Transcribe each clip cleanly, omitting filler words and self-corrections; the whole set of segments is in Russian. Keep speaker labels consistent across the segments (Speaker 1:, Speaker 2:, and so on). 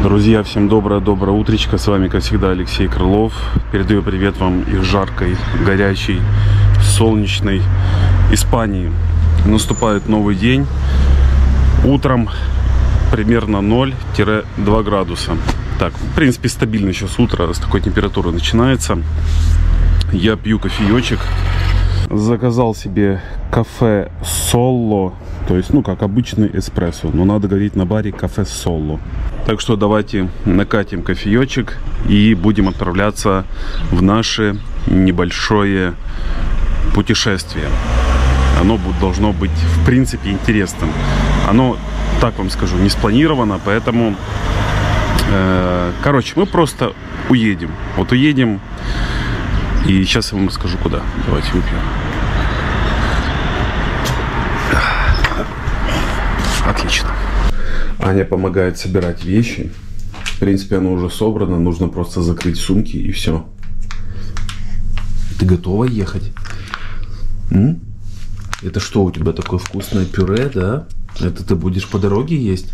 Speaker 1: Друзья, всем доброе утречко. С вами, как всегда, Алексей Крылов. Передаю привет вам из жаркой, горячей, солнечной Испании. Наступает новый день. Утром примерно 0-2 градуса. Так, в принципе, стабильно сейчас утро. С такой температуры начинается. Я пью кофеечек. Заказал себе кафе Соло. То есть, как обычный эспрессо. Но надо говорить на баре кафе Соло. Так что давайте накатим кофеечек и будем отправляться в наше небольшое путешествие. Оно должно быть, в принципе, интересным. Оно, так вам скажу, не спланировано, поэтому... короче, мы просто уедем. Вот уедем, и сейчас я вам расскажу, куда. Давайте выпьем. Отлично. Аня помогает собирать вещи. В принципе, оно уже собрано. Нужно просто закрыть сумки и все. Ты готова ехать? Это что у тебя такое вкусное пюре, да? Это ты будешь по дороге есть?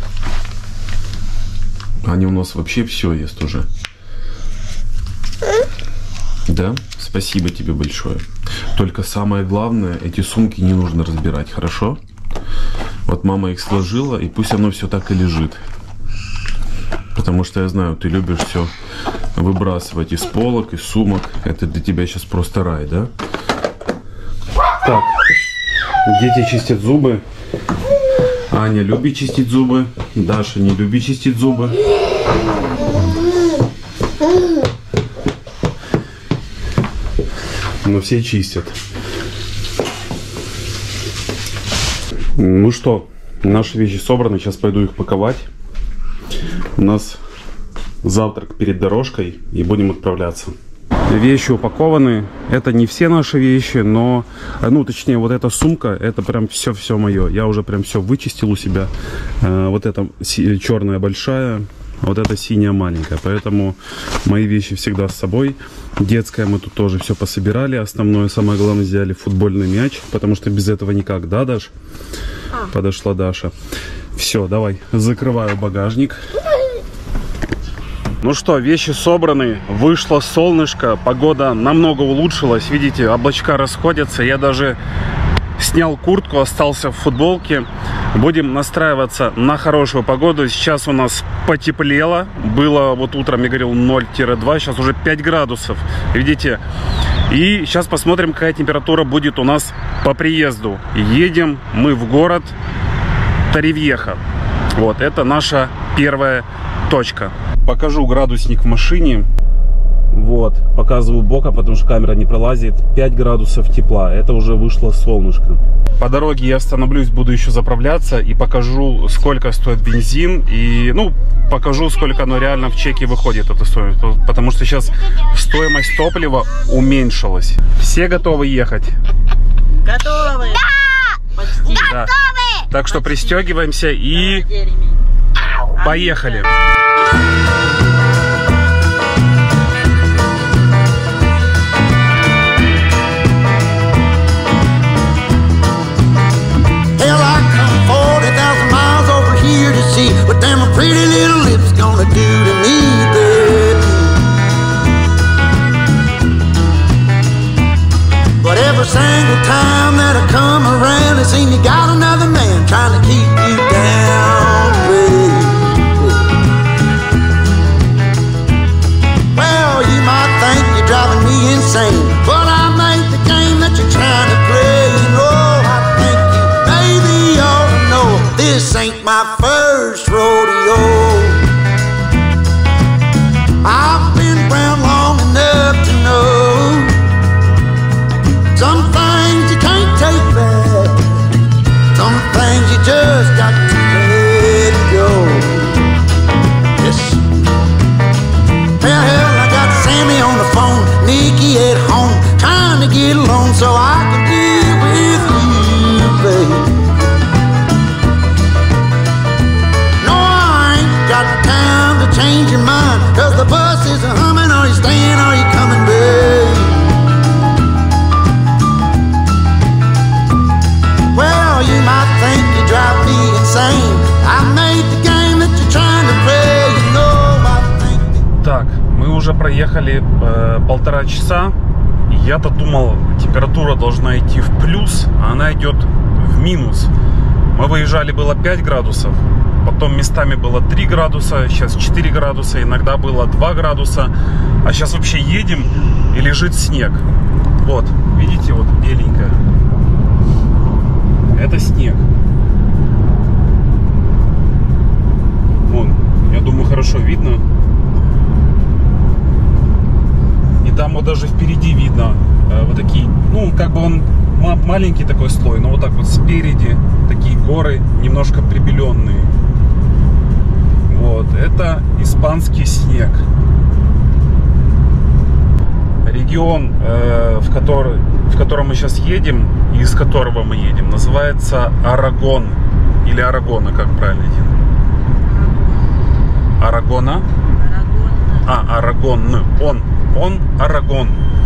Speaker 1: Аня у нас вообще все ест уже. Да? Спасибо тебе большое. Только самое главное, эти сумки не нужно разбирать, хорошо? Вот мама их сложила, и пусть оно все так и лежит. Потому что я знаю, ты любишь все выбрасывать из полок, из сумок. Это для тебя сейчас просто рай, да? Так, дети чистят зубы. Аня любит чистить зубы. Даша не любит чистить зубы. Но все чистят. Ну что, наши вещи собраны. Сейчас пойду их паковать. У нас завтрак перед дорожкой. И будем отправляться. Вещи упакованы. Это не все наши вещи, но... точнее, вот эта сумка, это прям все мое. Я уже прям все вычистил у себя. Вот эта черная большая, вот эта синяя маленькая. Поэтому мои вещи всегда с собой. Детское мы тут тоже все пособирали. Основное, самое главное, взяли футбольный мяч. Потому что без этого никак, да, Даш? Подошла Даша. Все, давай, закрываю багажник. Ну что, вещи собраны, вышло солнышко, погода намного улучшилась, видите, облачка расходятся, я даже снял куртку, остался в футболке. Будем настраиваться на хорошую погоду. Сейчас у нас потеплело, было вот утром, я говорил, 0-2, сейчас уже 5 градусов, видите. И сейчас посмотрим, какая температура будет у нас по приезду. Едем мы в город Торревьеха. Вот, это наша первая точка. Покажу градусник в машине. Вот, показываю бока, потому что камера не пролазит. 5 градусов тепла, это уже вышло солнышко. По дороге я остановлюсь, буду еще заправляться и покажу, сколько стоит бензин. И, покажу, сколько оно реально в чеке выходит, это стоит. Потому что сейчас стоимость топлива уменьшилась. Все готовы ехать?
Speaker 2: Готовы! Да! Почти.
Speaker 1: Да. Готовы! Так что пристегиваемся и поехали!
Speaker 3: What them pretty little lips gonna do to me, baby? But every single time that I come around, it seems you got another man trying to keep you down, baby. Well, you might think you're driving me insane, but I made the game that you're trying to play. You know, I think you maybe ought to know this ain't my first rodeo. I've been around long enough to know some things you can't take back, some things you just got to let go. Yes. Well, hell, I got Sammy on the phone, Nikki at home, trying to get along so I can deal with you, babe. Got
Speaker 1: уже проехали 1,5 часа. Я-то думал, температура должна идти в плюс, а она идет в минус. Мы выезжали, было 5 градусов, потом местами было 3 градуса, сейчас 4 градуса, иногда было 2 градуса. А сейчас вообще едем и лежит снег. Вот, видите, вот беленькое. Это снег. Вон, я думаю, хорошо видно. И там вот даже впереди видно вот такие, ну, как бы он маленький такой слой, но вот так вот спереди такие горы, немножко прибеленные. Вот, это испанский снег. Регион, в котором мы сейчас едем, и из которого мы едем, называется Арагон. Или Арагона, как правильно? Арагона? Арагон. Он Арагон.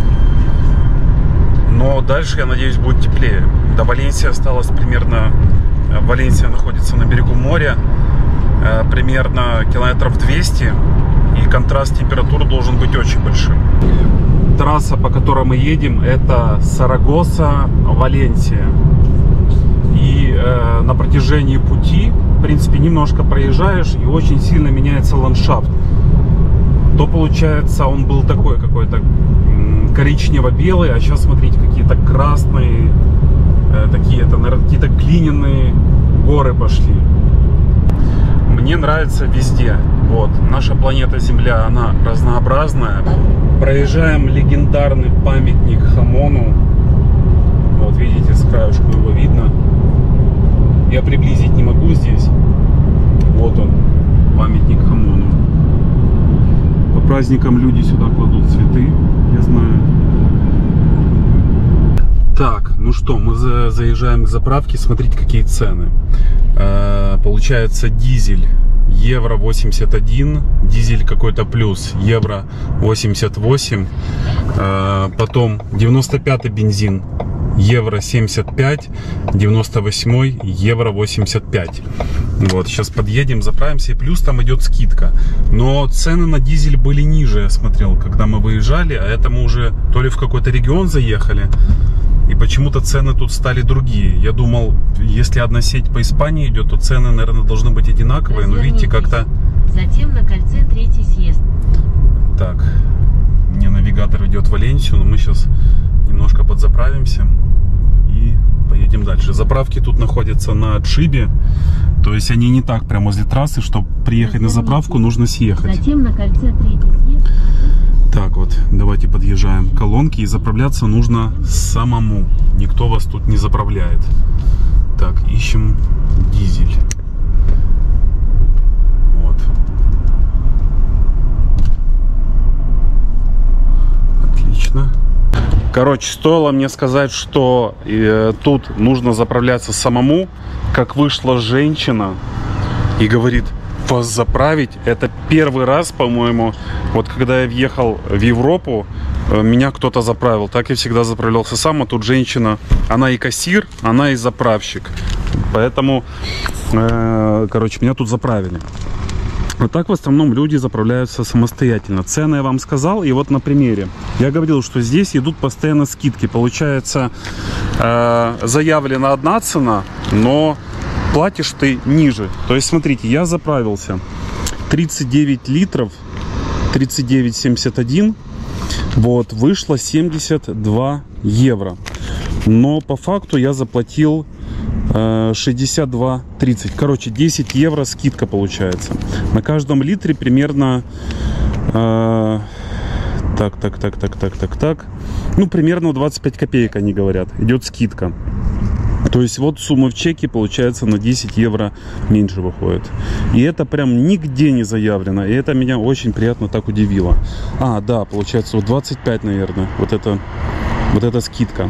Speaker 1: Но дальше, я надеюсь, будет теплее. До Валенсии осталось примерно... Валенсия находится на берегу моря. Примерно километров 200. И контраст температуры должен быть очень большим. Трасса, по которой мы едем, это Сарагоса-Валенсия. И на протяжении пути, в принципе, немножко проезжаешь, и очень сильно меняется ландшафт. То получается, он был такой какой-то коричнево-белый, а сейчас, смотрите, какие-то красные, такие, это, наверное, какие-то глиняные горы пошли. Мне нравится везде. Вот, наша планета Земля, она разнообразная. Проезжаем легендарный памятник Хамону. Вот, видите, с краешку его видно. Я приблизить не могу здесь. Вот он, памятник Хамону. По праздникам люди сюда кладут цветы, я знаю. Так, ну что, мы заезжаем к заправке. Смотрите, какие цены. Получается, дизель евро 81, дизель какой-то плюс евро 88, потом 95 бензин евро 75, 98 евро 85. Вот, сейчас подъедем, заправимся, и плюс там идет скидка. Но цены на дизель были ниже, я смотрел, когда мы выезжали, а это мы уже то ли в какой-то регион заехали, и почему-то цены тут стали другие. Я думал, если одна сеть по Испании идет, то цены, наверное, должны быть одинаковые. Но видите, как-то...
Speaker 4: Затем на кольце 3-й съезд.
Speaker 1: Так, мне навигатор ведет в Валенсию, но мы сейчас немножко подзаправимся и поедем дальше. Заправки тут находятся на отшибе, то есть они не так прямо возле трассы, чтобы приехать на заправку, нужно съехать.
Speaker 4: Затем на кольце 3-й съезд.
Speaker 1: Так вот, давайте подъезжаем к колонке, и заправляться нужно самому. Никто вас тут не заправляет. Так, ищем дизель. Вот. Отлично. Короче, стоило мне сказать, что тут нужно заправляться самому, как вышла женщина и говорит: вас заправить. Это первый раз, по-моему, вот когда я въехал в Европу, меня кто-то заправил. Так я всегда заправлялся сам, а тут женщина, она и кассир, она и заправщик. Поэтому, короче, меня тут заправили. Вот так в основном люди заправляются самостоятельно. Цены я вам сказал, и вот на примере. Я говорил, что здесь идут постоянно скидки. Получается, заявлена одна цена, но платишь ты ниже. То есть, смотрите, я заправился 39 литров, 39,71. Вот, вышло 72 евро. Но по факту я заплатил 62,30. Короче, 10 евро скидка получается. На каждом литре примерно... Так. Ну, примерно 25 копеек они говорят. Идет скидка. То есть вот сумма в чеке получается на 10 евро меньше выходит. И это прям нигде не заявлено. И это меня очень приятно так удивило. А, да, получается вот 25, наверное. Вот это скидка.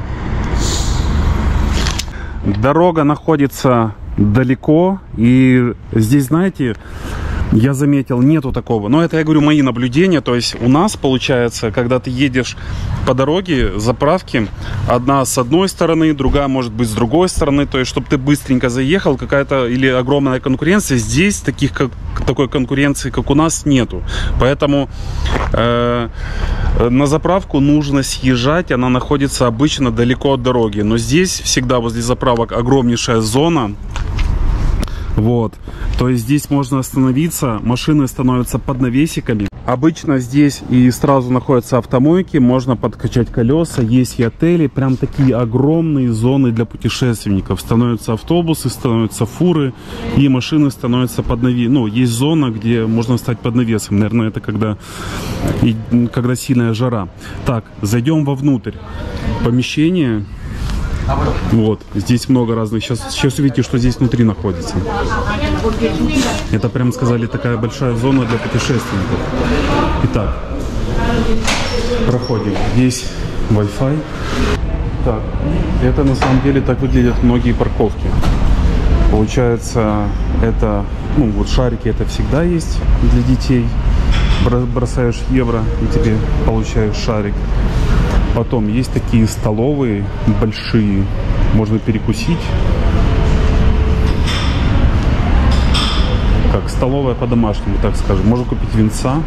Speaker 1: Дорога находится далеко. И здесь, знаете, я заметил, нету такого. Но это, я говорю, мои наблюдения. То есть у нас получается, когда ты едешь по дороге, заправки, одна с одной стороны, другая может быть с другой стороны. То есть, чтобы ты быстренько заехал, какая-то или огромная конкуренция. Здесь таких такой конкуренции, как у нас, нету. Поэтому на заправку нужно съезжать. Она находится обычно далеко от дороги. Но здесь всегда возле заправок огромнейшая зона. Вот. То есть здесь можно остановиться. Машины становятся под навесиками. Обычно здесь и сразу находятся автомойки. Можно подкачать колеса. Есть и отели. Прям такие огромные зоны для путешественников. Становятся автобусы, становятся фуры. И машины становятся под навесом. Ну, есть зона, где можно стать под навесом. Наверное, это когда сильная жара. Так, зайдем вовнутрь. Помещение. Вот, здесь много разных. Сейчас увидите, что здесь внутри находится. Это, прям сказали, такая большая зона для путешественников. Итак, проходим. Здесь Wi-Fi. Так, это на самом деле так выглядят многие парковки. Получается, это, ну вот шарики это всегда есть для детей. Бросаешь евро и тебе получаешь шарик. Потом есть такие столовые большие, можно перекусить. Как столовая по-домашнему, так скажем. Можно купить винца.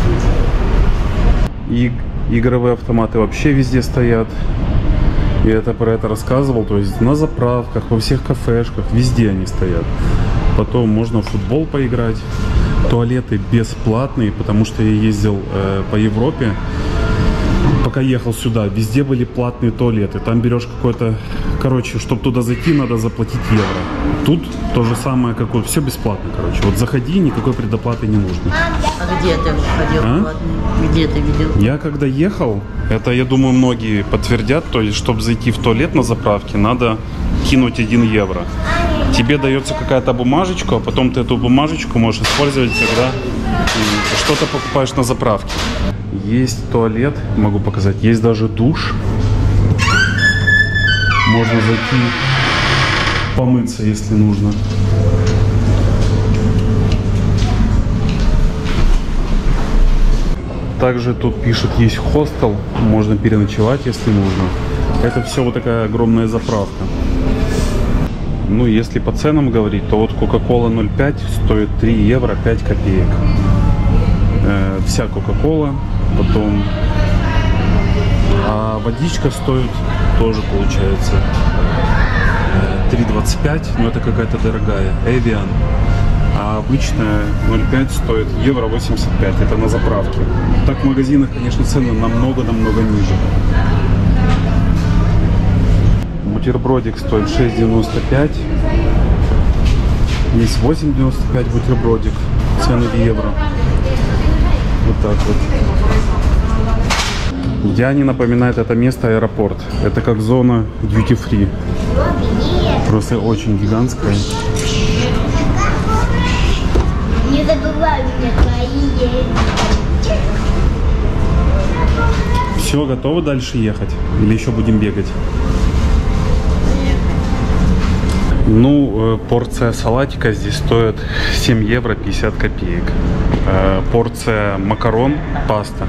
Speaker 1: И игровые автоматы вообще везде стоят. Я это про это рассказывал. То есть на заправках, во всех кафешках, везде они стоят. Потом можно в футбол поиграть. Туалеты бесплатные, потому что я ездил по Европе. Пока ехал сюда, везде были платные туалеты. Там берешь какой-то... Короче, чтобы туда зайти, надо заплатить евро. Тут то же самое, как вот. Все бесплатно, короче. Вот заходи, никакой предоплаты не нужно.
Speaker 2: А где ты ходил? Где ты видел?
Speaker 1: Я когда ехал, это, я думаю, многие подтвердят, то есть, чтобы зайти в туалет на заправке, надо кинуть 1 евро. Тебе дается какая-то бумажечка, а потом ты эту бумажечку можешь использовать, когда что-то покупаешь на заправке. Есть туалет, могу показать, есть даже душ. Можно зайти помыться, если нужно. Также тут пишет, есть хостел, можно переночевать, если нужно. Это все вот такая огромная заправка. Ну, если по ценам говорить, то вот Coca-Cola 0,5 стоит 3 евро 5 копеек. Вся Coca-Cola, потом... А водичка стоит тоже, получается, 3,25, но это какая-то дорогая, Evian. А обычная 0,5 стоит евро 85, это на заправке. Так в магазинах, конечно, цены намного-намного ниже. Бутербродик стоит 6,95. Есть 8,95 бутербродик. Цены в евро. Вот так вот. Я не напоминает это место аэропорт. Это как зона duty free. Просто очень гигантская.
Speaker 5: Не забывай мне твои деньги.
Speaker 1: Все, готовы дальше ехать? Или еще будем бегать? Ну, порция салатика здесь стоит 7 евро 50 копеек. Порция макарон, паста.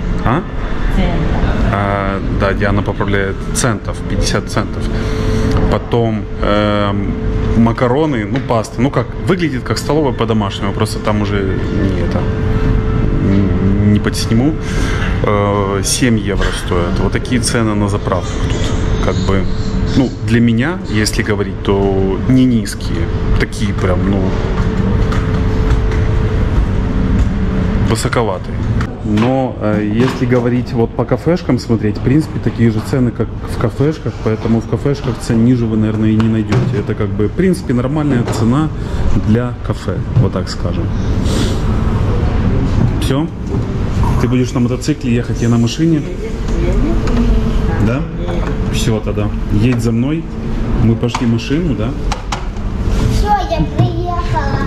Speaker 1: Да, Диана поправляет, центов, 50 центов. Потом макароны, ну, паста. Ну, как, выглядит как столовая по-домашнему, просто там уже не подсниму. 7 евро стоят. Вот такие цены на заправках тут. Как бы, ну, для меня, если говорить, то не низкие. Такие прям, ну, высоковатые. Но если говорить вот по кафешкам смотреть, в принципе, такие же цены, как в кафешках, поэтому в кафешках цен ниже вы, наверное, и не найдете. Это как бы, в принципе, нормальная цена для кафе, вот так скажем. Все? Ты будешь на мотоцикле ехать, я на машине? Да? Все тогда. Едь за мной. Мы пошли в машину, да?
Speaker 5: Все, я приехала.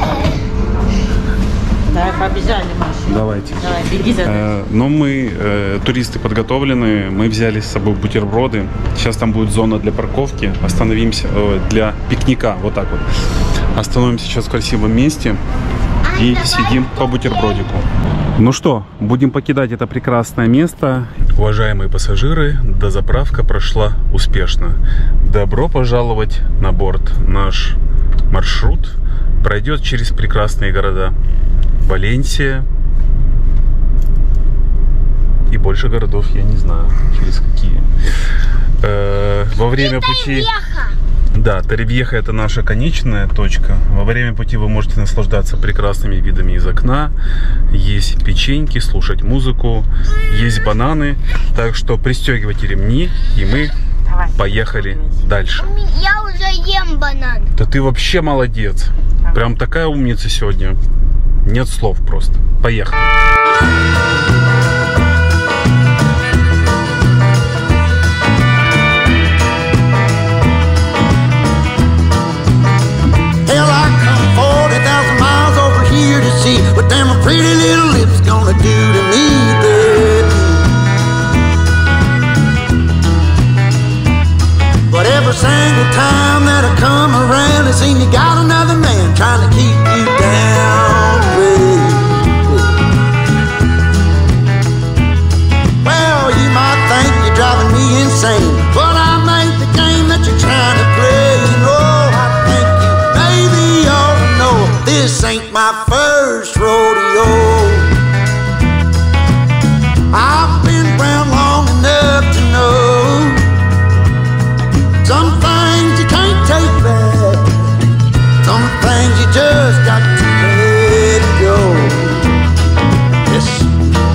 Speaker 2: Давай, побежали, Маша.
Speaker 1: Давайте.
Speaker 2: Давай, беги за нами.
Speaker 1: Но мы, туристы подготовлены, мы взяли с собой бутерброды. Сейчас там будет зона для парковки. Остановимся для пикника, вот так вот. Остановимся сейчас в красивом месте и сидим по бутербродику. Ну что, будем покидать это прекрасное место. Уважаемые пассажиры, дозаправка прошла успешно. Добро пожаловать на борт. Наш маршрут пройдет через прекрасные города. Валенсия. И больше городов я не знаю, через какие. Во время пути... Да, Торревьеха — это наша конечная точка. Во время пути вы можете наслаждаться прекрасными видами из окна. Есть печеньки, слушать музыку, есть бананы. Так что пристегивайте ремни, и мы поехали дальше.
Speaker 5: Я уже ем банан.
Speaker 1: Да ты вообще молодец. Прям такая умница сегодня. Нет слов просто. Поехали.
Speaker 3: What them pretty little lips gonna do to me, baby? But every single time that I come around, it seems you got another man trying to keep you down, baby. Well, you might think you're driving me insane, but I'm ain't the game that you're trying to play. You know, I think you maybe ought to know this ain't my first rodeo. I've been around long enough to know some things you can't take back, some things you just got to let go. Yes.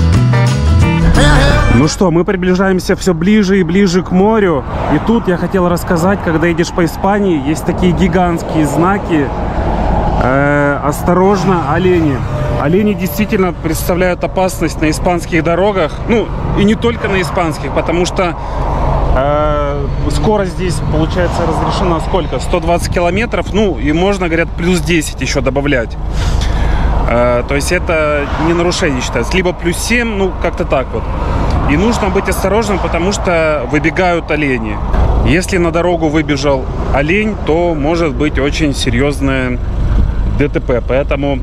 Speaker 1: Ну что, мы приближаемся все ближе и ближе к морю. И тут я хотел рассказать, когда едешь по Испании, есть такие гигантские знаки. Осторожно, олени. Олени действительно представляют опасность на испанских дорогах. Ну, и не только на испанских, потому что скорость здесь, получается, разрешена сколько? 120 километров. Ну, и можно, говорят, плюс 10 еще добавлять. То есть это не нарушение считается. Либо плюс 7, ну, как-то так вот. И нужно быть осторожным, потому что выбегают олени. Если на дорогу выбежал олень, то может быть очень серьезное ДТП. Поэтому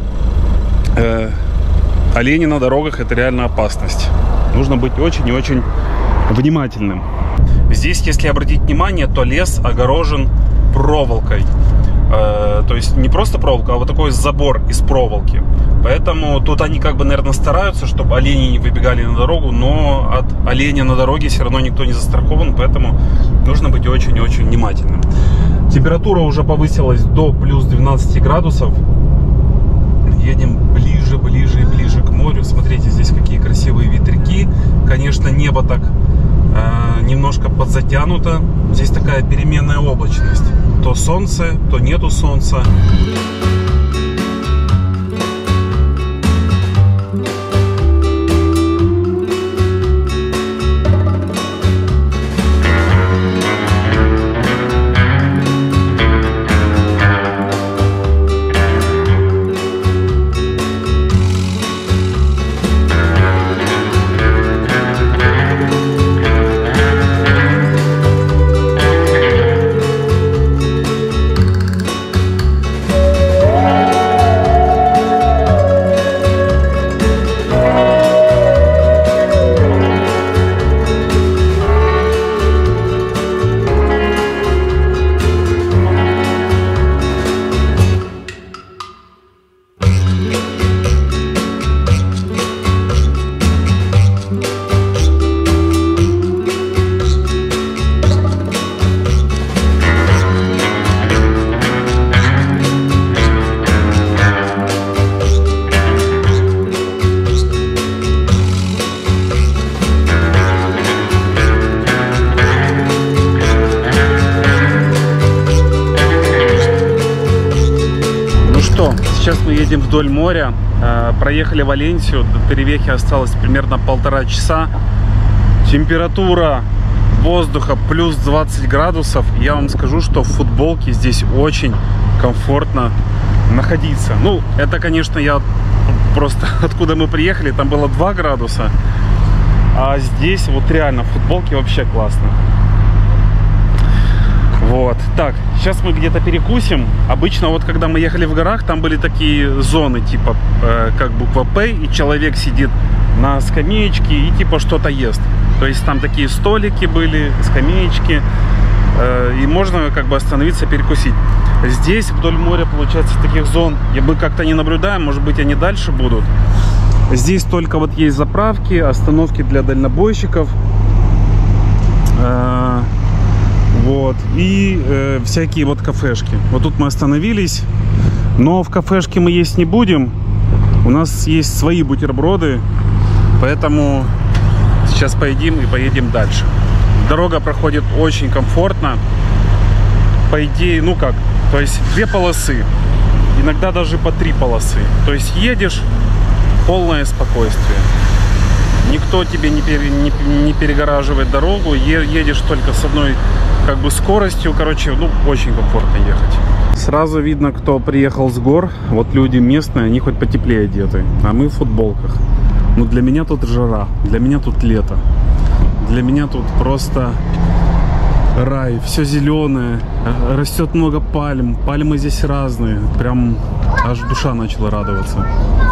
Speaker 1: олени на дорогах — это реально опасность. Нужно быть очень и очень внимательным. Здесь, если обратить внимание, то лес огорожен проволокой. То есть не просто проволока, а вот такой забор из проволоки. Поэтому тут они как бы, наверное, стараются, чтобы олени не выбегали на дорогу, но от оленя на дороге все равно никто не застрахован, поэтому нужно быть очень и очень внимательным. Температура уже повысилась до плюс 12 градусов. Едем ближе, ближе и ближе к морю. Смотрите, здесь какие красивые ветряки. Конечно, небо так немножко подзатянуто. Здесь такая переменная облачность. То солнце, то нету солнца. Сейчас мы едем вдоль моря, проехали Валенсию, до Торревьехи осталось примерно 1,5 часа. Температура воздуха плюс 20 градусов. Я вам скажу, что в футболке здесь очень комфортно находиться. Ну, это, конечно, я просто откуда мы приехали, там было 2 градуса. А здесь вот реально в футболке вообще классно. Вот, так, сейчас мы где-то перекусим. Обычно вот когда мы ехали в горах, там были такие зоны, типа, как буква П, и человек сидит на скамеечке и типа что-то ест. То есть там такие столики были, скамеечки, и можно как бы остановиться, перекусить. Здесь вдоль моря, получается, таких зон мы как-то не наблюдаем. Может быть, они дальше будут. Здесь только вот есть заправки, остановки для дальнобойщиков. Вот. И всякие вот кафешки. Вот тут мы остановились. Но в кафешке мы есть не будем. У нас есть свои бутерброды. Поэтому сейчас поедим и поедем дальше. Дорога проходит очень комфортно. По идее, ну как, то есть 2 полосы. Иногда даже по 3 полосы. То есть едешь, полное спокойствие. Никто тебе не перегораживает дорогу. Едешь только с одной как бы скоростью. Короче, ну очень комфортно ехать. Сразу видно, кто приехал с гор. Вот люди местные, они хоть потеплее одеты. А мы в футболках. Но для меня тут жара. Для меня тут лето. Для меня тут просто рай. Все зеленое. Растет много пальм. Пальмы здесь разные. Прям аж душа начала радоваться.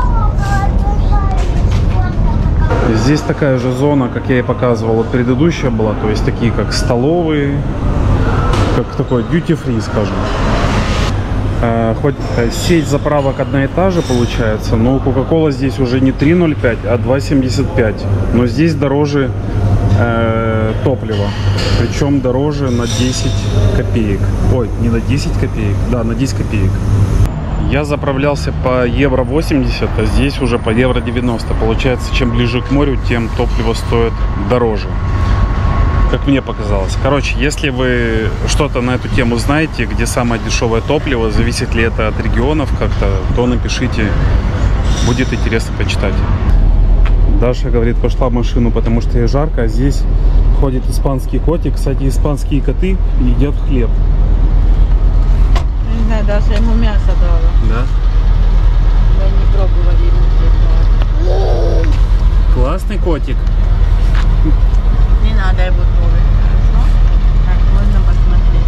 Speaker 1: Здесь такая же зона, как я и показывал, вот предыдущая была. То есть такие как столовые. Как такой duty-free, скажем. Хоть сеть заправок одна и та же получается, но у Coca-Cola здесь уже не 3,05, а 2,75. Но здесь дороже топлива. Причем дороже на 10 копеек. Ой, не на 10 копеек, да, на 10 копеек. Я заправлялся по евро 80, а здесь уже по евро 90. Получается, чем ближе к морю, тем топливо стоит дороже. Как мне показалось. Короче, если вы что-то на эту тему знаете, где самое дешевое топливо, зависит ли это от регионов как-то, то напишите. Будет интересно почитать. Даша говорит, пошла в машину, потому что ей жарко. А здесь ходит испанский котик. Кстати, испанские коты едят хлеб.
Speaker 2: Не знаю, Даша ему мясо дала.
Speaker 1: Да?
Speaker 2: Мы не пробовали.
Speaker 1: Классный котик.
Speaker 2: Не надо его трогать, хорошо? Так, можно посмотреть.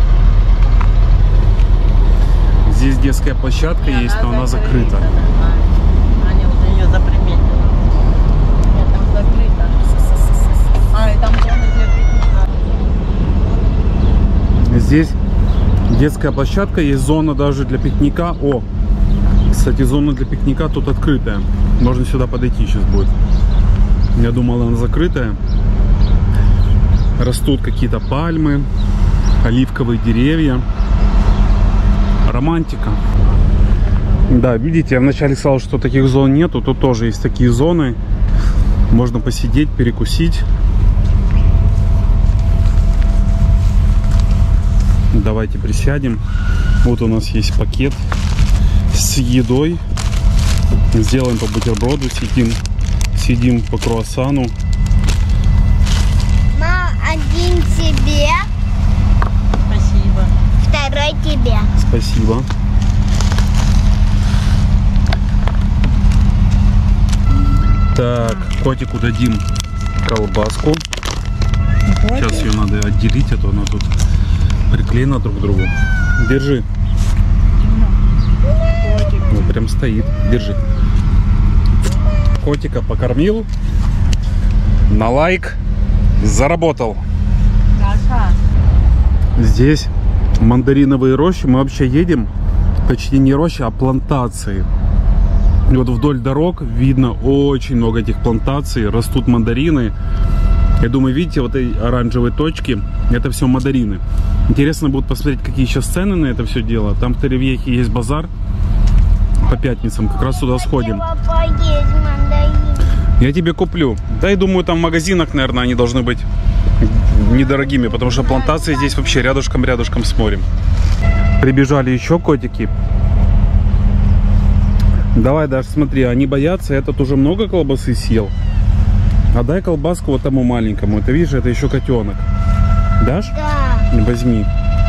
Speaker 1: Здесь детская площадка есть, но она закрыта.
Speaker 2: Аня уже ее заприметила. Нет, там закрыто. И там зона для пикника.
Speaker 1: Здесь детская площадка, есть зона даже для пикника. О, кстати, зона для пикника тут открытая. Можно сюда подойти сейчас будет. Я думал, она закрытая. Растут какие-то пальмы, оливковые деревья. Романтика. Да, видите, я вначале сказал, что таких зон нету. Тут тоже есть такие зоны. Можно посидеть, перекусить. Давайте присядем. Вот у нас есть пакет с едой. Сделаем по бутерброду, сидим по круассану.
Speaker 5: Один тебе,
Speaker 2: Спасибо.
Speaker 5: второй тебе.
Speaker 1: Спасибо. Так, котику дадим колбаску. Сейчас ее надо отделить, а то она тут приклеена друг к другу. Держи. Ну, прям стоит. Держи. Котика покормил. На лайк. Заработал.
Speaker 2: Даша.
Speaker 1: Здесь мандариновые рощи. Мы вообще едем, почти не рощи, а плантации. И вот вдоль дорог видно очень много этих плантаций. Растут мандарины. Я думаю, видите, вот эти оранжевые точки, это все мандарины. Интересно будет посмотреть, какие сейчас цены на это все дело. Там в Торревьехе есть базар по пятницам. Как раз сюда сходим. Я тебе куплю. Да, и думаю, там в магазинах, наверное, они должны быть недорогими, потому что плантации здесь вообще рядышком с морем. Прибежали еще котики. Давай, Даш, смотри, они боятся. Этот уже много колбасы съел. А дай колбаску вот тому маленькому. Ты видишь, это еще котенок. Дашь?
Speaker 5: Да.
Speaker 1: Возьми.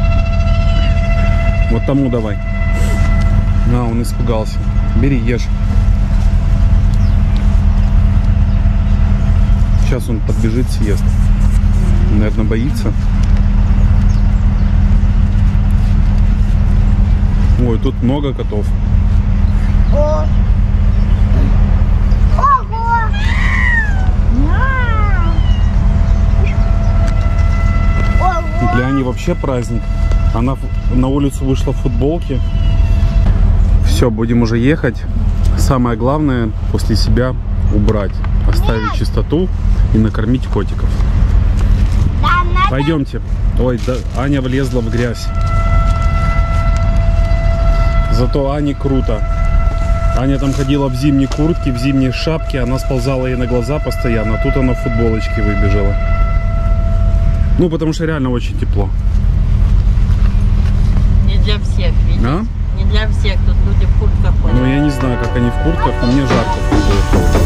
Speaker 1: Вот тому давай. На, он испугался. Бери, ешь. Сейчас он подбежит, съест. Наверное, боится. Ой, тут много котов.
Speaker 5: О. Ого! Ого!
Speaker 1: Для них вообще праздник. Она на улицу вышла в футболке. Все, будем уже ехать. Самое главное после себя убрать, оставить чистоту и накормить котиков. Пойдемте. Ой, да, Аня влезла в грязь. Зато Ане круто. Аня там ходила в зимней куртке, в зимней шапке. Она сползала ей на глаза постоянно. А тут она в футболочке выбежала. Ну, потому что реально очень тепло.
Speaker 2: Не для всех, видишь?
Speaker 1: А?
Speaker 2: Не для всех, тут люди в куртках ходят.
Speaker 1: Ну, я не знаю, как они в куртках, но мне жарко в футболке.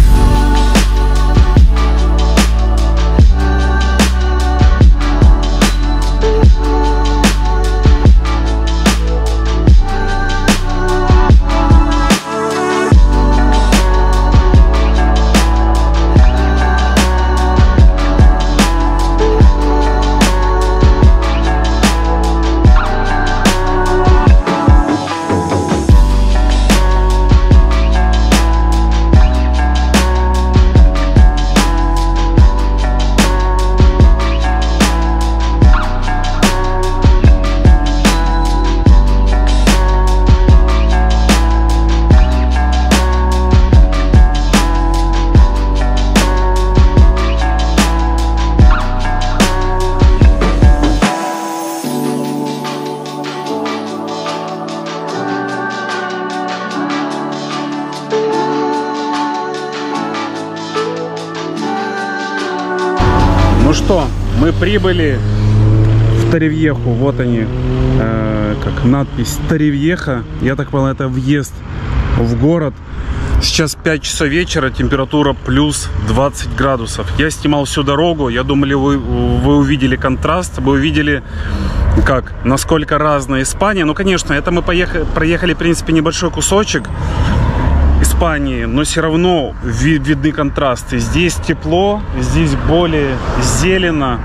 Speaker 1: Ну что, мы прибыли в Торревьеху. Вот они, как надпись Торревьеха. Я так понял, это въезд в город. Сейчас 5 часов вечера, температура плюс 20 градусов. Я снимал всю дорогу. Я думаю, вы увидели контраст. Вы увидели, как, насколько разная Испания. Ну, конечно, это мы проехали, в принципе, небольшой кусочек Испании, но все равно видны контрасты. Здесь тепло, здесь более зелено.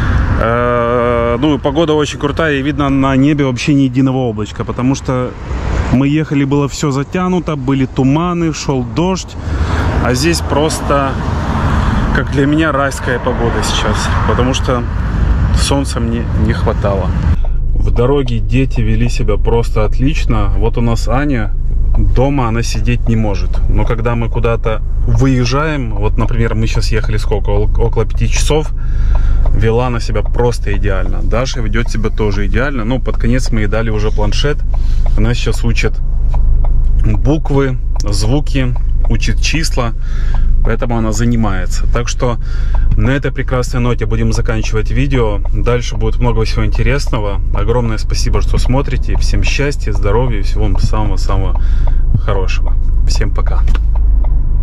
Speaker 1: Ну и погода очень крутая, и видно на небе вообще ни единого облачка, потому что мы ехали, было все затянуто, были туманы, шел дождь, а здесь просто, как для меня, райская погода сейчас, потому что солнца мне не хватало. В дороге дети вели себя просто отлично. Вот у нас Аня. Дома она сидеть не может. Но когда мы куда-то выезжаем, вот, например, мы сейчас ехали сколько? Около 5 часов. Вела она себя просто идеально. Даша ведет себя тоже идеально. Ну, под конец мы ей дали уже планшет. Она сейчас учит буквы, звуки, учит числа. Поэтому она занимается. Так что на этой прекрасной ноте будем заканчивать видео. Дальше будет много всего интересного. Огромное спасибо, что смотрите. Всем счастья, здоровья и всего самого-самого хорошего. Всем пока.